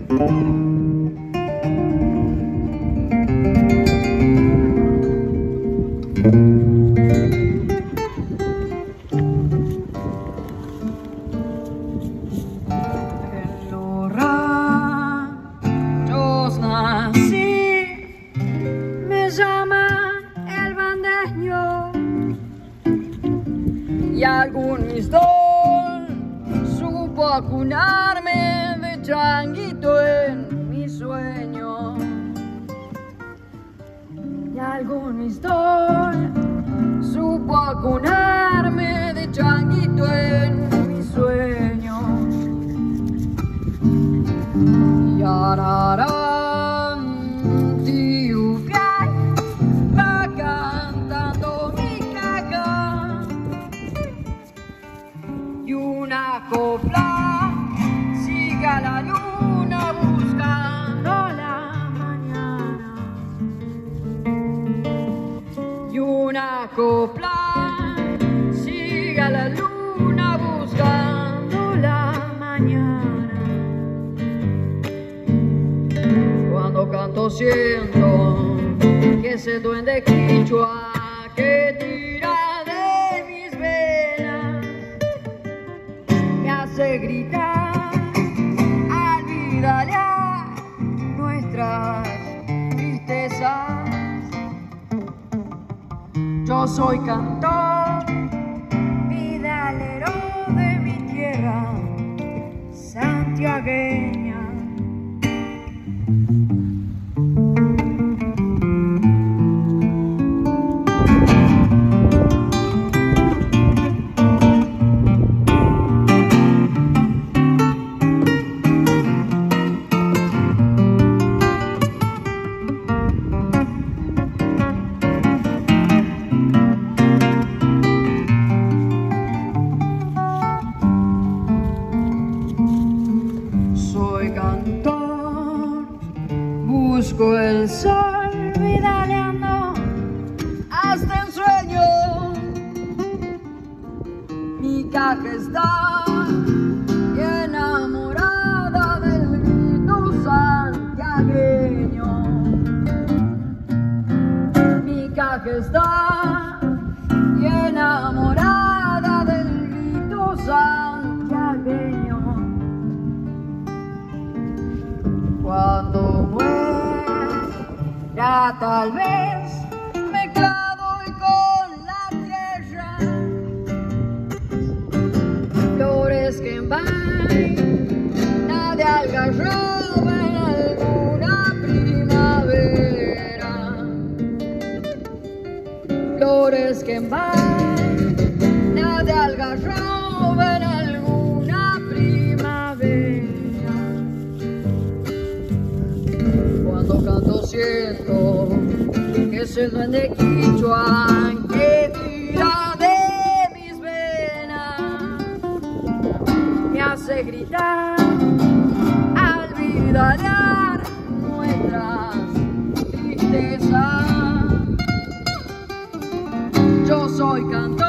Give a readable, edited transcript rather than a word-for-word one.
Y algún mistol supo acunarme de changuito en mi sueño. Y algún mistol supo acunarme de changuito en mi sueño. Y una copla sigue a la luna buscando la mañana. Y una copla sigue a la luna buscando la mañana. Cuando canto siento que ese duende quichua que tira de mis venas me hace gritar, olvídale a nuestras tristezas. Yo soy cantor, vidalero de mi tierra santiagueña. Busco el sol vidaleando hasta en sueño. Mi caja está enamorada del grito santiagueño. Mi caja está enamorada del grito santiagueño. Cuando ya tal vez me clavo y con la tierra, flores que envaina de algarroba en alguna primavera, flores que envaina de algarroba en alguna primavera. Cuando canto siento que es el duende quichua que tira de mis venas, me hace gritar, olvidar nuestras tristezas. Yo soy cantor.